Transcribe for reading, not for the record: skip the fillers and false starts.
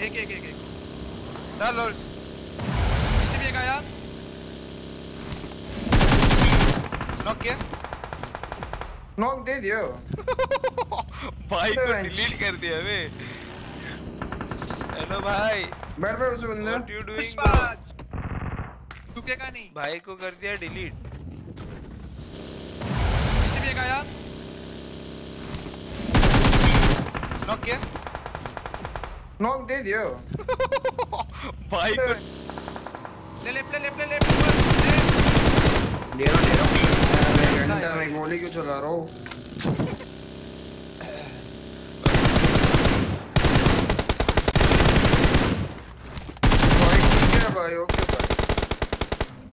एक एक एक एक डाल लॉर्ड्स पीछे भी एक आया नॉक किया नॉक दे दियो भाई को डिलीट कर दिया बे हेलो भाई बैठ पे उसे बंदे व्हाट यू डूइंग ब्रो रुकेगा नहीं भाई को कर दिया डिलीट पीछे भी एक आया नॉक किया नॉक दे दियो भाई को ले ले ले ले ले दे रहा मैं गोली क्यों चला रहा हूँ